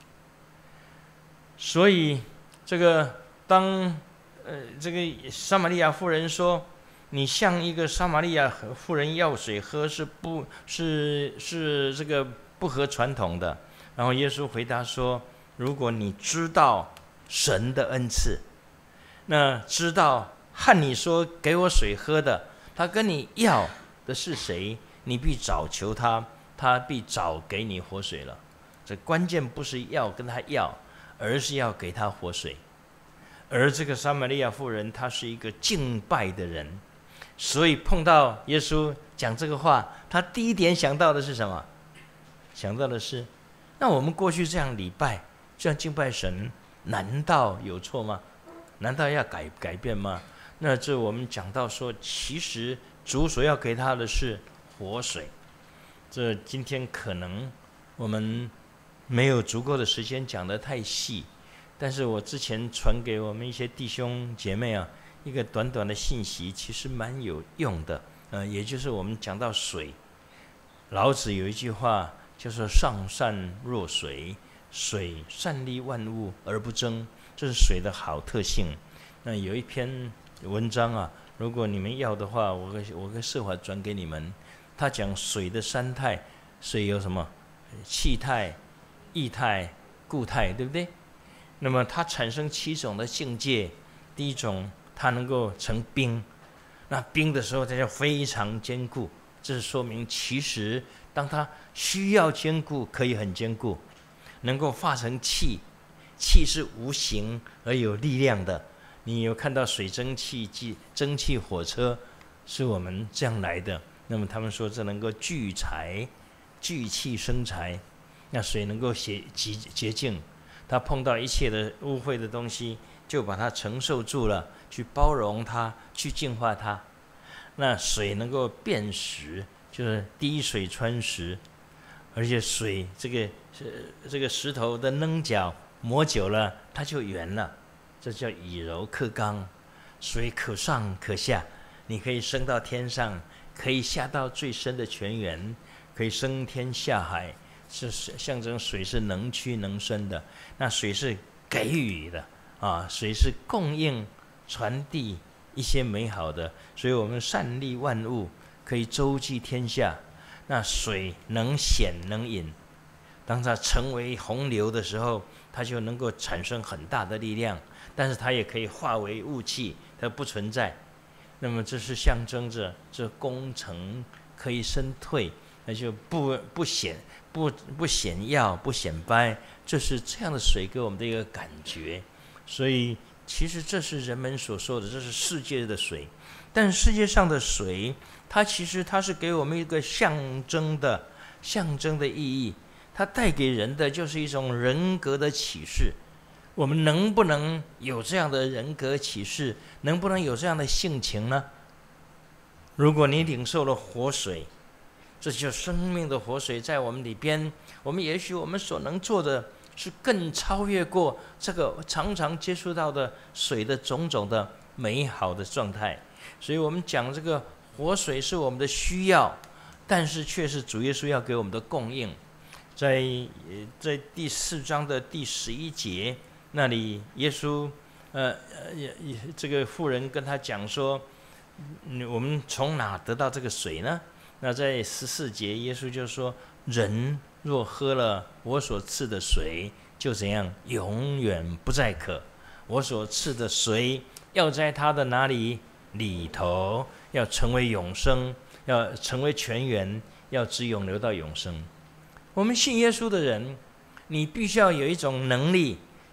所以，这个当呃这个撒玛利亚妇人说：“你向一个撒玛利亚妇人要水喝，是不是是这个不合传统的？”然后耶稣回答说：“如果你知道神的恩赐，那知道和你说给我水喝的，他跟你要的是谁，你必找求他，他必找给你活水了。”这关键不是要跟他要，而是要给他活水。而这个撒玛利亚妇人，她是一个敬拜的人，所以碰到耶稣讲这个话，她第一点想到的是什么？想到的是，那我们过去这样礼拜，这样敬拜神，难道有错吗？难道要改改变吗？那这我们讲到说，其实主所要给他的是活水。这今天可能我们没有足够的时间讲得太细，但是我之前传给我们一些弟兄姐妹啊，一个短短的信息，其实蛮有用的。呃，也就是我们讲到水，老子有一句话，就说上善若水，水善利万物而不争，这是水的好特性。那有一篇文章啊，如果你们要的话，我会我会设法转给你们。他讲水的三态，水有什么？气态、液态、固态，对不对？那么它产生七种的境界。第一种，它能够成冰，那冰的时候它就非常坚固，这是说明其实当它需要坚固，可以很坚固，能够化成气，气是无形而有力量的。你有看到水蒸气、蒸汽火车，是我们这样来的。那么他们说这能够聚财，聚气生财。那水能够洁洁净，它碰到一切的污秽的东西，就把它承受住了，去包容它，去净化它。那水能够辨识，就是滴水穿石，而且水这个这个石头的棱角磨久了，它就圆了，这叫以柔克刚。水可上可下，你可以升到天上，可以下到最深的泉源，可以升天下海，是象征水是能屈能伸的。那水是给予的啊，水是供应、传递一些美好的，所以我们善利万物，可以周济天下。那水能显能隐，当它成为洪流的时候，它就能够产生很大的力量，但是它也可以化为雾气，它不存在。那么这是象征着这工程可以身退，那就不不显不不显耀不显摆，这是这样的水给我们的一个感觉。所以其实这是人们所说的，这是世界的水。但世界上的水，它其实它是给我们一个象征的象征的意义，它带给人的就是一种人格的启示。我们能不能有这样的人格启示？能不能有这样的性情呢？如果你领受了活水，这就是生命的活水在我们里边，我们也许我们所能做的是更超越过这个常常接触到的水的种种的美好的状态。所以我们讲这个活水是我们的需要，但是却是主耶稣要给我们的供应。在在第四章的第十一节那里，耶稣呃这个妇人跟他讲说，我们从哪得到这个水呢？那在十四节，耶稣就说，人若喝了我所赐的水，就怎样，永远不再渴。我所赐的水要在他的哪里里头，要成为永生，要成为泉源，要直涌流到永生。我们信耶稣的人，你必须要有一种能力，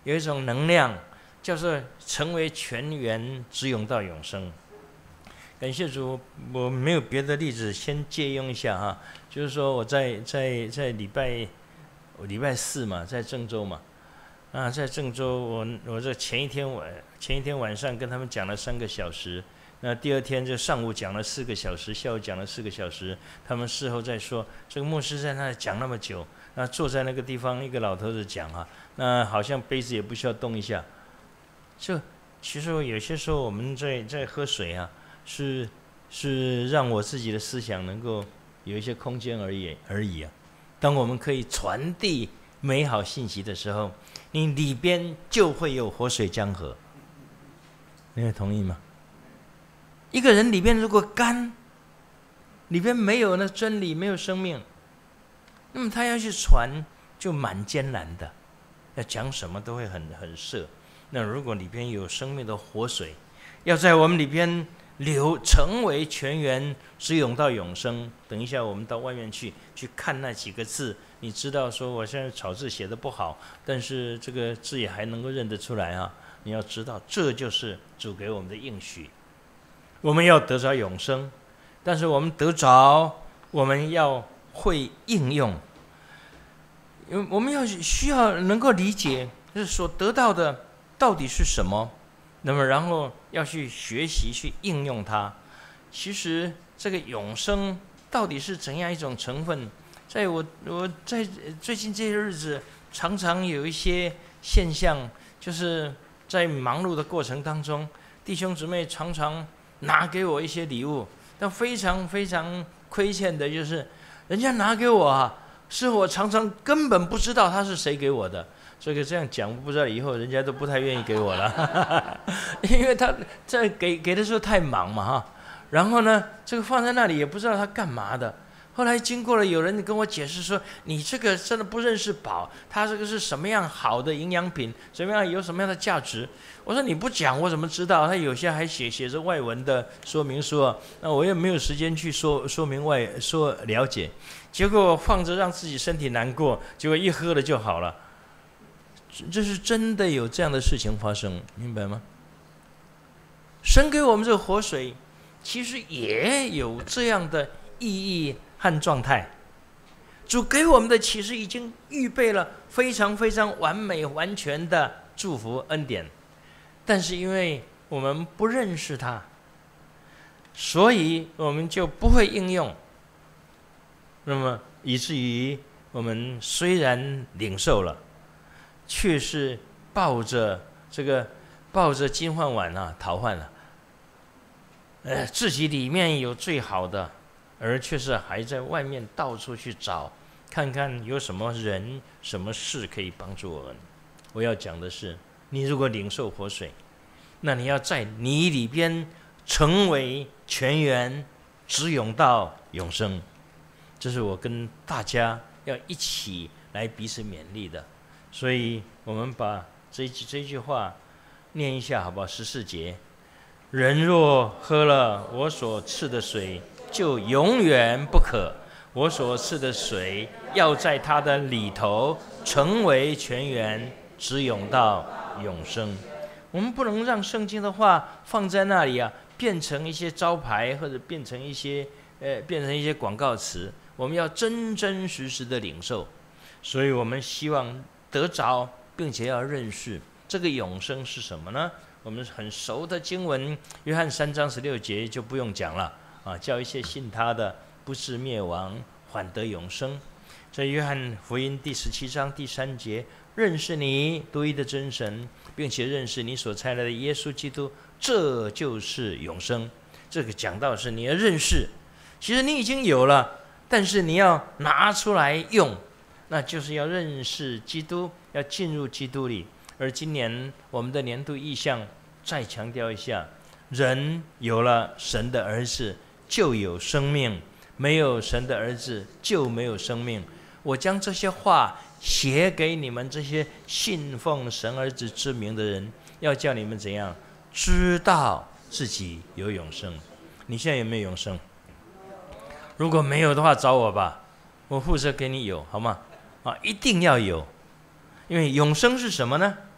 有一种能量，叫做成为全员，直涌到永生。感谢主，我没有别的例子，先借用一下哈，就是说我在在在礼拜礼拜四嘛，在郑州嘛，啊，在郑州，我我这前一天晚前一天晚上跟他们讲了三个小时。那第二天就上午讲了四个小时，下午讲了四个小时。他们事后再说，这个牧师在那里讲那么久，那坐在那个地方，一个老头子讲啊，那好像杯子也不需要动一下。就其实有些时候我们在在喝水啊，是是让我自己的思想能够有一些空间而已而已啊。当我们可以传递美好信息的时候，你里边就会有活水江河。你会同意吗？一个人里边如果干，里边没有那真理，没有生命，那么他要去传就蛮艰难的，要讲什么都会很很涩。那如果里边有生命的活水，要在我们里边流，成为全员，直涌到永生。等一下我们到外面去去看那几个字，你知道说我现在草字写的不好，但是这个字也还能够认得出来啊。你要知道，这就是主给我们的应许。我们要得着永生，但是我们得着，我们要会应用。因为我们要需要能够理解，就是所得到的到底是什么，那么然后要去学习去应用它。其实这个永生到底是怎样一种成分？在我我在最近这些日子，常常有一些现象，就是在忙碌的过程当中，弟兄姊妹常常拿给我一些礼物，但非常非常亏欠的就是，人家拿给我啊，是我常常根本不知道他是谁给我的。这个这样讲，不知道以后人家都不太愿意给我了，因为他在给给的时候太忙嘛哈。然后呢，这个放在那里也不知道他干嘛的。后来经过了有人跟我解释说，你这个真的不认识宝，它这个是什么样好的营养品，怎么样有什么样的价值。我说你不讲我怎么知道？他有些还写写着外文的说明书，那我也没有时间去说说明外说了解。结果放着让自己身体难过，结果一喝了就好了。这是真的有这样的事情发生，明白吗？神给我们这个活水，其实也有这样的意义和状态。主给我们的其实已经预备了非常非常完美完全的祝福恩典，但是因为我们不认识他，所以我们就不会应用，那么以至于我们虽然领受了，却是抱着这个抱着金饭碗啊逃换了，呃，自己里面有最好的，而却是还在外面到处去找，看看有什么人、什么事可以帮助我们。我要讲的是，你如果领受活水，那你要在你里边成为全员，直涌到永生。这是我跟大家要一起来彼此勉励的。所以我们把这这句话念一下好不好？十四节，人若喝了我所赐的水，就永远不渴。我所赐的水要在他的里头成为全员，直涌到永生。我们不能让圣经的话放在那里啊，变成一些招牌，或者变成一些呃，变成一些广告词。我们要真真实实的领受。所以我们希望得着，并且要认识这个永生是什么呢？我们很熟的经文，约翰三章十六节就不用讲了啊，叫一切信他的不至灭亡，反得永生。在约翰福音第十七章第三节，认识你独一的真神，并且认识你所差来的耶稣基督，这就是永生。这个讲到是你要认识，其实你已经有了，但是你要拿出来用。那就是要认识基督，要进入基督里。而今年我们的年度意向再强调一下，人有了神的儿子就有生命，没有神的儿子就没有生命。我将这些话写给你们这些信奉神儿子之名的人，要叫你们怎样知道自己有永生。你现在有没有永生？如果没有的话，找我吧，我负责给你有，好吗？啊，一定要有，因为永生是什么呢？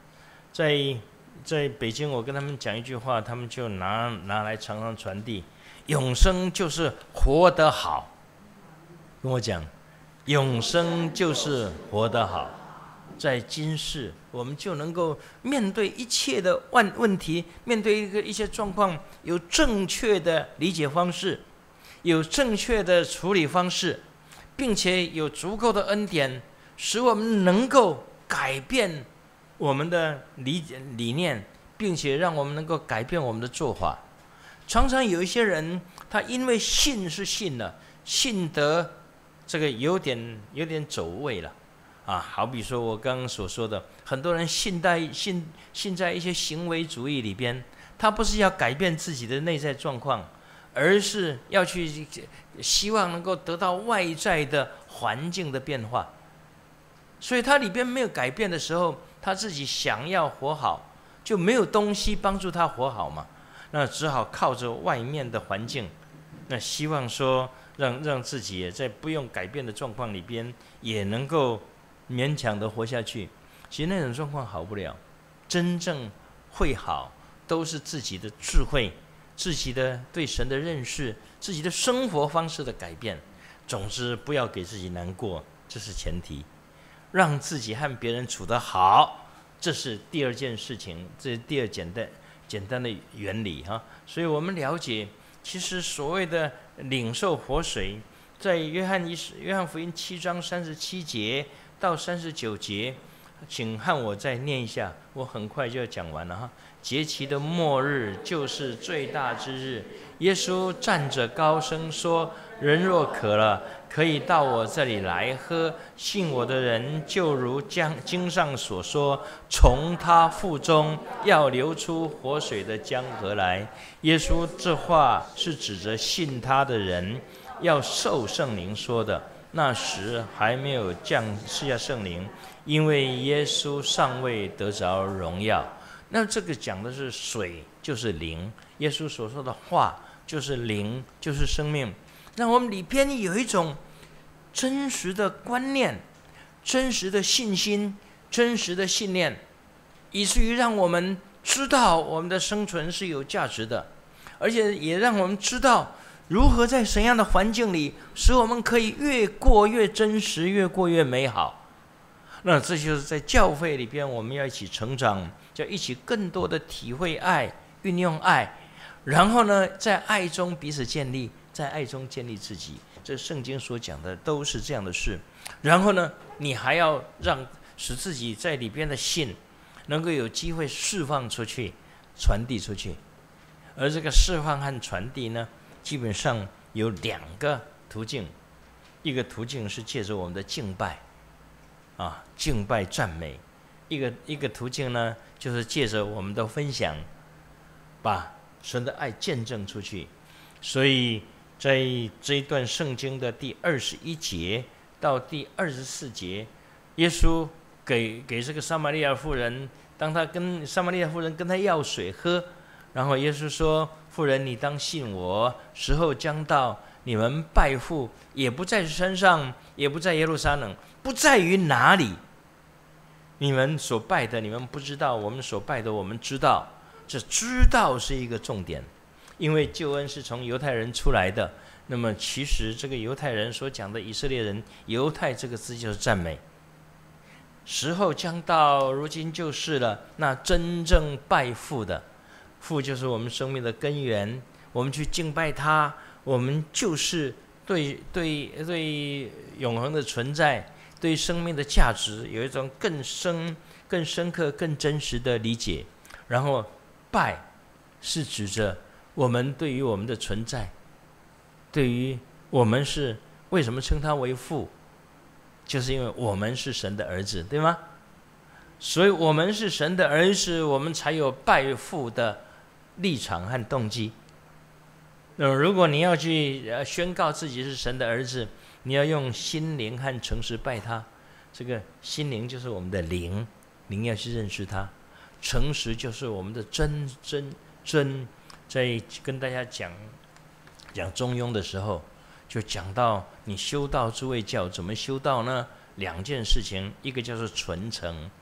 在在北京，我跟他们讲一句话，他们就拿拿来常常传递：永生就是活得好。跟我讲，永生就是活得好。在今世，我们就能够面对一切的问问题，面对一个一些状况，有正确的理解方式，有正确的处理方式，并且有足够的恩典，使我们能够改变我们的理理念，并且让我们能够改变我们的做法。常常有一些人，他因为信是信了，信得这个有点有点走位了。啊，好比说我刚刚所说的，很多人信在信信在一些行为主义里边，他不是要改变自己的内在状况，而是要去希望能够得到外在的环境的变化。所以他里边没有改变的时候，他自己想要活好，就没有东西帮助他活好嘛，那只好靠着外面的环境，那希望说让让自己也在不用改变的状况里边，也能够勉强的活下去。其实那种状况好不了，真正会好都是自己的智慧，自己的对神的认识，自己的生活方式的改变。总之不要给自己难过，这是前提。让自己和别人处得好，这是第二件事情，这是第二简单简单的原理哈。所以我们了解，其实所谓的领受活水，在约翰一约翰福音七章三十七节到三十九节，请和我再念一下，我很快就要讲完了哈。节期的末日就是最大之日，耶稣站着高声说：人若渴了，可以到我这里来喝，信我的人就如经上所说，从他腹中要流出活水的江河来。耶稣这话是指着信他的人要受圣灵说的。那时还没有降赐下圣灵，因为耶稣尚未得着荣耀。那这个讲的是水就是灵，耶稣所说的话就是灵，就是生命，让我们里边有一种真实的观念，真实的信心，真实的信念，以至于让我们知道我们的生存是有价值的，而且也让我们知道如何在什么样的环境里，使我们可以越过越真实，越过越美好。那这就是在教会里边，我们要一起成长，要一起更多的体会爱，运用爱，然后呢，在爱中彼此建立，在爱中建立自己。这圣经所讲的都是这样的事。然后呢，你还要让使自己在里边的信能够有机会释放出去，传递出去。而这个释放和传递呢，基本上有两个途径，一个途径是借着我们的敬拜，啊，敬拜赞美；一个一个途径呢，就是借着我们的分享，把神的爱见证出去。所以在这一段圣经的第二十一节到第二十四节，耶稣给给这个撒玛利亚妇人，当他跟撒玛利亚妇人跟他要水喝，然后耶稣说：妇人，你当信我，时候将到，你们拜父也不在山上，也不在耶路撒冷，不在于哪里。你们所拜的你们不知道，我们所拜的我们知道。这知道是一个重点，因为救恩是从犹太人出来的。那么其实这个犹太人所讲的以色列人，犹太这个字就是赞美。时候将到，如今就是了。那真正拜父的，父就是我们生命的根源，我们去敬拜他，我们就是对对对永恒的存在，对生命的价值有一种更深、更深刻、更真实的理解。然后拜是指着我们对于我们的存在，对于我们是为什么称他为父，就是因为我们是神的儿子，对吗？所以我们是神的儿子，我们才有拜父的立场和动机。那如果你要去宣告自己是神的儿子，你要用心灵和诚实拜他。这个心灵就是我们的灵，灵要去认识他；诚实就是我们的真真真。在跟大家讲讲中庸的时候，就讲到你修道诸位教怎么修道呢？两件事情，一个叫做纯诚，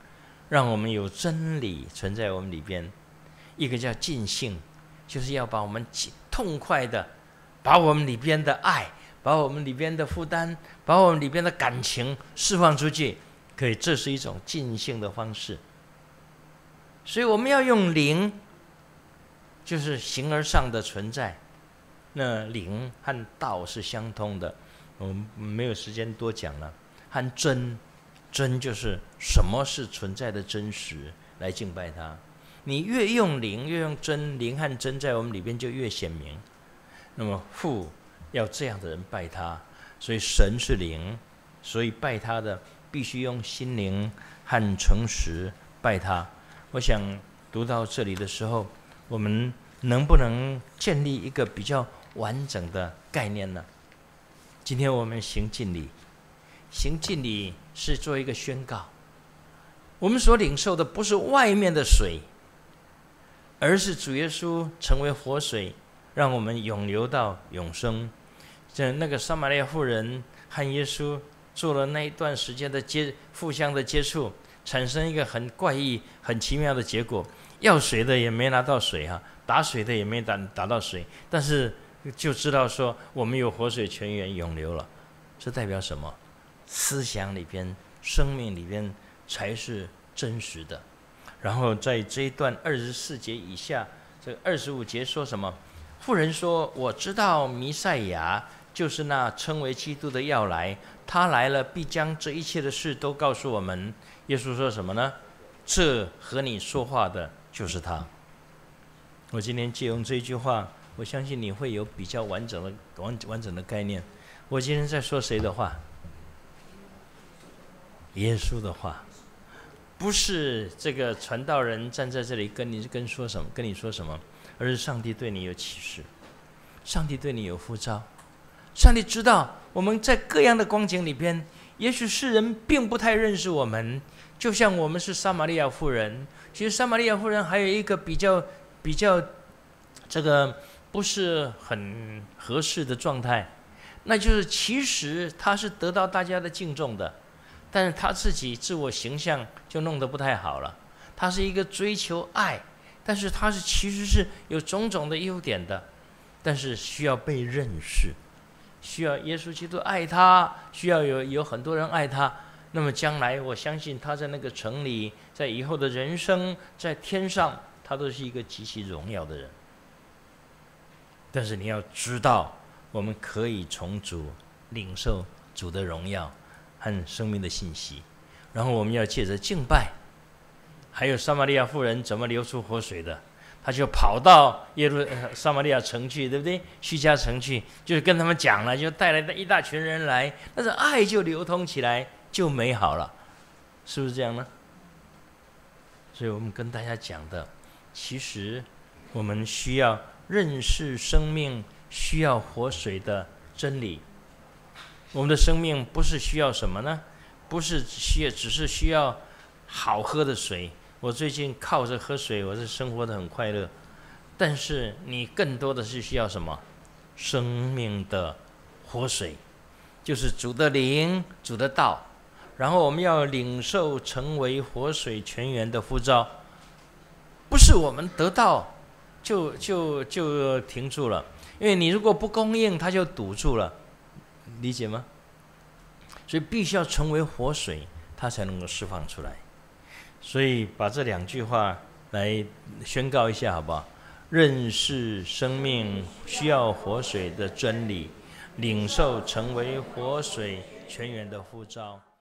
让我们有真理存在我们里边；一个叫尽兴，就是要把我们痛快的把我们里边的爱，把我们里边的负担，把我们里边的感情释放出去。可以，这是一种尽兴的方式。所以我们要用灵，就是形而上的存在。那灵和道是相通的，我们没有时间多讲了。和真，真就是什么是存在的真实，来敬拜它。你越用灵，越用真，灵和真在我们里边就越显明。那么父要这样的人拜他，所以神是灵，所以拜他的必须用心灵和诚实拜他。我想读到这里的时候，我们能不能建立一个比较完整的概念呢？今天我们行敬礼，行敬礼是做一个宣告，我们所领受的不是外面的水，而是主耶稣成为活水，让我们永流到永生。这那个撒玛利亚妇人和耶稣做了那一段时间的接互相的接触，产生一个很怪异、很奇妙的结果。要水的也没拿到水哈，打水的也没打打到水，但是就知道说我们有活水泉源永流了。这代表什么？思想里边、生命里边才是真实的。然后在这一段二十四节以下，这二十五节说什么？妇人说：“我知道弥赛亚就是那称为基督的要来，他来了必将这一切的事都告诉我们。”耶稣说什么呢？这和你说话的就是他。我今天借用这句话，我相信你会有比较完整的完完整的概念。我今天在说谁的话？耶稣的话，不是这个传道人站在这里跟你跟说什么，跟你说什么，而是上帝对你有启示，上帝对你有呼召，上帝知道我们在各样的光景里边，也许世人并不太认识我们，就像我们是撒玛利亚妇人。其实撒玛利亚妇人还有一个比较比较这个不是很合适的状态，那就是其实她是得到大家的敬重的，但是她自己自我形象就弄得不太好了。她是一个追求爱，但是她是其实是有种种的优点的，但是需要被认识，需要耶稣基督爱她，需要有有很多人爱她。那么将来我相信她在那个城里，在以后的人生，在天上，她都是一个极其荣耀的人。但是你要知道，我们可以从主领受主的荣耀和生命的信息，然后我们要借着敬拜。还有撒玛利亚妇人怎么流出活水的？他就跑到耶路撒玛利亚城去，对不对？叙加城去，就是跟他们讲了，就带来一大群人来，但是爱就流通起来，就美好了，是不是这样呢？所以我们跟大家讲的，其实我们需要认识生命，需要活水的真理。我们的生命不是需要什么呢？不是需要，只是需要好喝的水。我最近靠着喝水，我是生活得很快乐。但是你更多的是需要什么？生命的活水，就是主的灵、主的道。然后我们要领受成为活水泉源的呼召，不是我们得到就就就停住了，因为你如果不供应，它就堵住了，理解吗？所以必须要成为活水，它才能够释放出来。所以把这两句话来宣告一下好不好？认识生命需要活水的真理，领受成为活水泉源的呼召。